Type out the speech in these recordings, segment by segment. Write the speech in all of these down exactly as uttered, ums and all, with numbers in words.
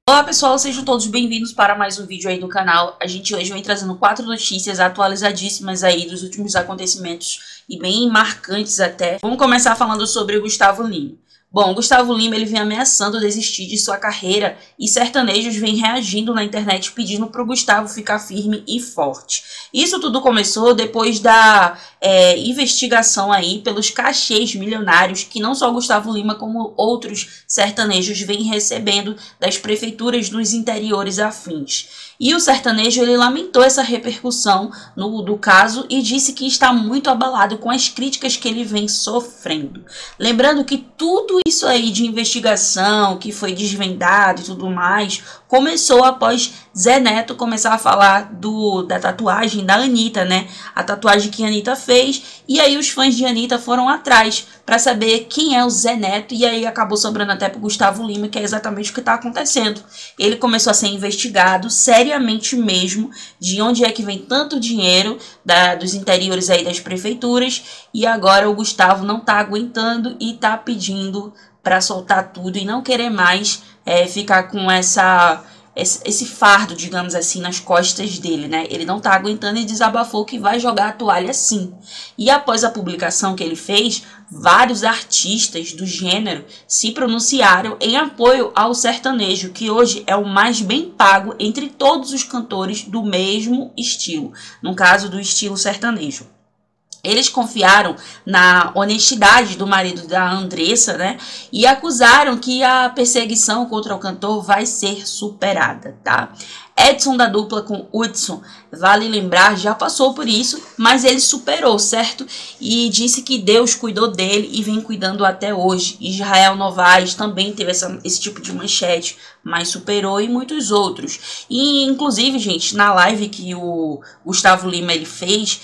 Olá pessoal, sejam todos bem-vindos para mais um vídeo aí do canal. A gente hoje vem trazendo quatro notícias atualizadíssimas aí dos últimos acontecimentos e bem marcantes até. Vamos começar falando sobre o Gustavo Lima. Bom, o Gustavo Lima ele vem ameaçando desistir de sua carreira e sertanejos vêm reagindo na internet pedindo para o Gustavo ficar firme e forte. Isso tudo começou depois da é, investigação aí pelos cachês milionários que não só o Gustavo Lima como outros sertanejos vêm recebendo das prefeituras dos interiores afins. E o sertanejo ele lamentou essa repercussão no, do caso e disse que está muito abalado com as críticas que ele vem sofrendo. Lembrando que tudo isso aí de investigação, que foi desvendado e tudo mais, começou após Zé Neto começar a falar do, da tatuagem da Anitta, né? A tatuagem que a Anitta fez, e aí os fãs de Anitta foram atrás para saber quem é o Zé Neto, e aí acabou sobrando até para Gustavo Lima, que é exatamente o que está acontecendo. Ele começou a ser investigado seriamente mesmo, de onde é que vem tanto dinheiro da, dos interiores aí das prefeituras, e agora o Gustavo não está aguentando e está pedindo para soltar tudo e não querer mais é, ficar com essa... esse fardo, digamos assim, nas costas dele, né? Ele não tá aguentando e desabafou que vai jogar a toalha sim. E após a publicação que ele fez, vários artistas do gênero se pronunciaram em apoio ao sertanejo, que hoje é o mais bem pago entre todos os cantores do mesmo estilo, no caso do estilo sertanejo. Eles confiaram na honestidade do marido da Andressa, né? E acusaram que a perseguição contra o cantor vai ser superada, tá? Edson da dupla com Hudson, vale lembrar, já passou por isso, mas ele superou, certo? E disse que Deus cuidou dele e vem cuidando até hoje. Israel Novaes também teve essa, esse tipo de manchete, mas superou e muitos outros. E inclusive, gente, na live que o Gustavo Lima ele fez,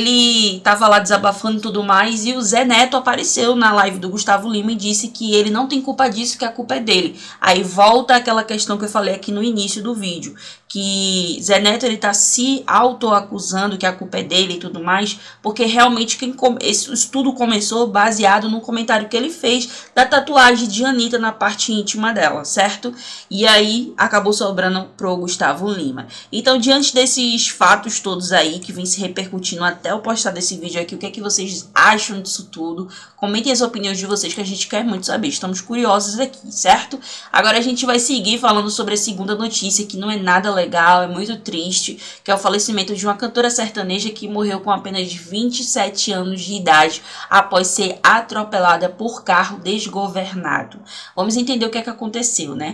ele tava lá desabafando e tudo mais, e o Zé Neto apareceu na live do Gustavo Lima e disse que ele não tem culpa disso, que a culpa é dele. Aí volta aquela questão que eu falei aqui no início do vídeo, que Zé Neto ele tá se auto-acusando que a culpa é dele e tudo mais, porque realmente quem esse tudo começou baseado no comentário que ele fez da tatuagem de Anitta na parte íntima dela, certo? E aí acabou sobrando pro Gustavo Lima. Então, diante desses fatos todos aí que vem se repercutindo até eu postar desse vídeo aqui, o que é que vocês acham disso tudo? Comentem as opiniões de vocês que a gente quer muito saber, estamos curiosos aqui, certo? Agora a gente vai seguir falando sobre a segunda notícia, que não é nada legal. legal, é muito triste, que é o falecimento de uma cantora sertaneja que morreu com apenas vinte e sete anos de idade após ser atropelada por carro desgovernado. Vamos entender o que é que aconteceu, né?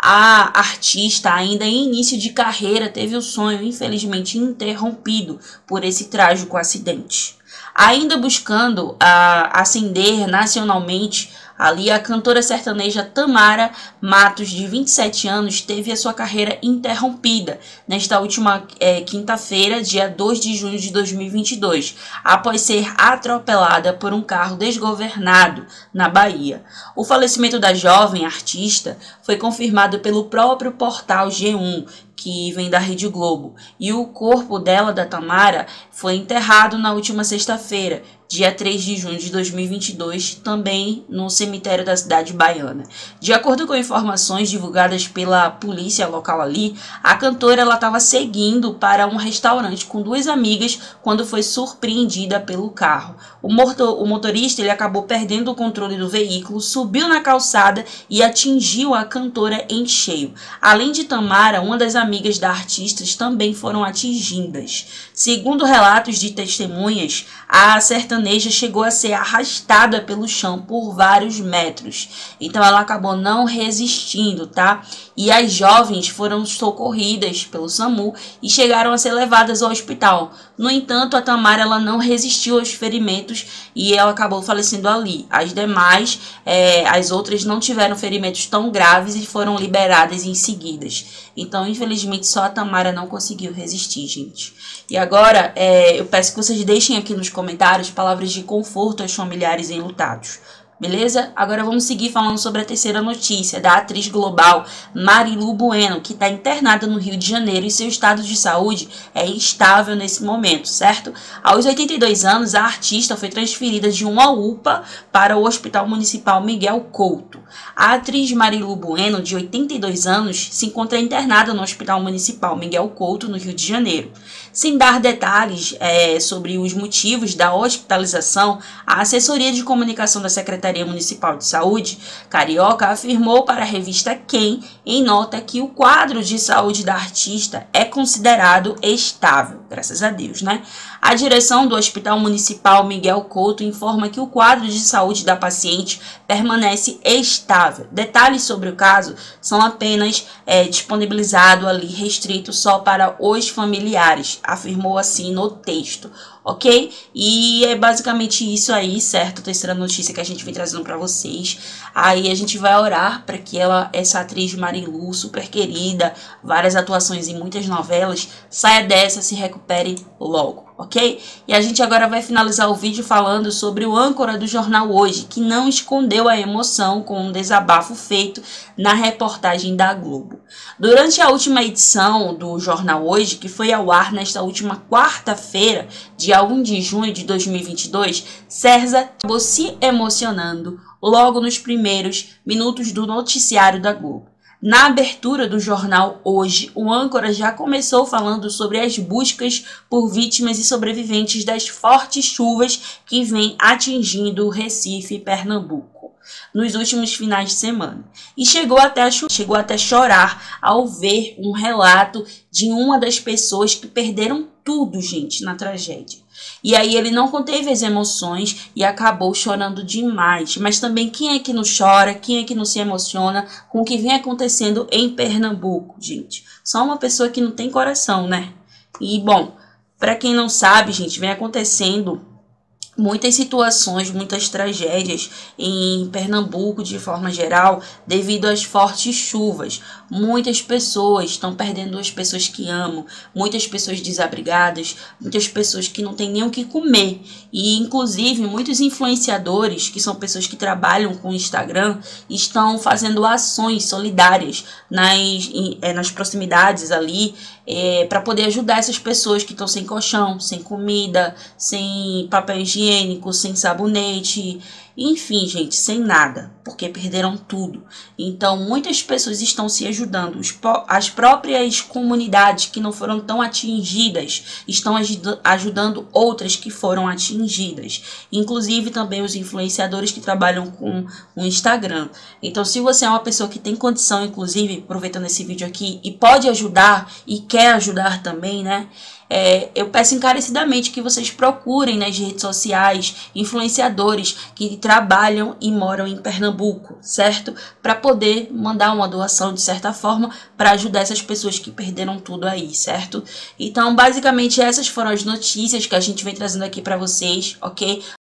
A artista, ainda em início de carreira, teve o sonho infelizmente interrompido por esse trágico acidente. Ainda buscando uh, ascender nacionalmente, ali a cantora sertaneja Tamara Matos, de vinte e sete anos, teve a sua carreira interrompida nesta última é, quinta-feira, dia dois de junho de dois mil e vinte e dois, após ser atropelada por um carro desgovernado na Bahia. O falecimento da jovem artista foi confirmado pelo próprio portal G um, que vem da Rede Globo, e o corpo dela, da Tamara, foi enterrado na última sexta-feira, dia três de junho de dois mil e vinte e dois, também no cemitério da cidade baiana. De acordo com informações divulgadas pela polícia local ali, a cantora estava seguindo para um restaurante com duas amigas quando foi surpreendida pelo carro. O, motor, o motorista ele acabou perdendo o controle do veículo, subiu na calçada e atingiu a cantora em cheio. Além de Tamara, uma das amigas da artista também foram atingidas. Segundo relatos de testemunhas, a sertaneja chegou a ser arrastada pelo chão por vários metros. Então ela acabou não resistindo, tá? E as jovens foram socorridas pelo SAMU e chegaram a ser levadas ao hospital. No entanto, a Tamara ela não resistiu aos ferimentos e ela acabou falecendo ali. As demais, é, as outras não tiveram ferimentos tão graves e foram liberadas em seguida. Então, infelizmente, só a Tamara não conseguiu resistir, gente. E agora, é, eu peço que vocês deixem aqui nos comentários palavras de conforto aos familiares enlutados. Beleza? Agora vamos seguir falando sobre a terceira notícia, da atriz global Marilu Bueno, que está internada no Rio de Janeiro e seu estado de saúde é instável nesse momento, certo? Aos oitenta e dois anos, a artista foi transferida de uma U P A para o Hospital Municipal Miguel Couto. A atriz Marilu Bueno, de oitenta e dois anos, se encontra internada no Hospital Municipal Miguel Couto, no Rio de Janeiro. Sem dar detalhes é, sobre os motivos da hospitalização, a assessoria de comunicação da Secretaria Municipal de Saúde, Carioca, afirmou para a revista Quem, em nota, que o quadro de saúde da artista é considerado estável, graças a Deus, né? A direção do Hospital Municipal Miguel Couto informa que o quadro de saúde da paciente permanece estável. Detalhes sobre o caso são apenas é, disponibilizados ali, restrito só para os familiares, afirmou assim no texto, ok? E é basicamente isso aí, certo? A terceira notícia que a gente vem trazendo para vocês. Aí a gente vai orar para que ela, essa atriz Marilu, super querida, várias atuações em muitas novelas, saia dessa, se recupere logo, ok? E a gente agora vai finalizar o vídeo falando sobre o âncora do Jornal Hoje, que não escondeu a emoção com um desabafo feito na reportagem da Globo. Durante a última edição do Jornal Hoje, que foi ao ar nesta última quarta-feira, dia um de junho de dois mil e vinte e dois, César acabou se emocionando logo nos primeiros minutos do noticiário da Globo. Na abertura do jornal Hoje, o âncora já começou falando sobre as buscas por vítimas e sobreviventes das fortes chuvas que vêm atingindo o Recife e Pernambuco nos últimos finais de semana. E chegou até, chegou até chorar ao ver um relato de uma das pessoas que perderam tudo, gente, na tragédia. E aí ele não conteve as emoções e acabou chorando demais. Mas também quem é que não chora, quem é que não se emociona com o que vem acontecendo em Pernambuco, gente? Só uma pessoa que não tem coração, né? E, bom, para quem não sabe, gente, vem acontecendo muitas situações, muitas tragédias em Pernambuco de forma geral devido às fortes chuvas. Muitas pessoas estão perdendo as pessoas que amam, muitas pessoas desabrigadas, muitas pessoas que não têm nem o que comer. E inclusive muitos influenciadores, que são pessoas que trabalham com o Instagram, estão fazendo ações solidárias nas, em, é, nas proximidades ali, é, para poder ajudar essas pessoas que estão sem colchão, sem comida, sem papel higiênico, sem sabonete, enfim, gente, sem nada, porque perderam tudo. Então, muitas pessoas estão se ajudando. Os, as próprias comunidades que não foram tão atingidas estão ajudando outras que foram atingidas. Inclusive, também os influenciadores que trabalham com o Instagram. Então, se você é uma pessoa que tem condição, inclusive, aproveitando esse vídeo aqui, e pode ajudar, e quer ajudar também, né? É, eu peço encarecidamente que vocês procurem nas redes sociais influenciadores que trabalham e moram em Pernambuco, certo? Para poder mandar uma doação de certa forma para ajudar essas pessoas que perderam tudo aí, certo? Então, basicamente, essas foram as notícias que a gente vem trazendo aqui para vocês, ok?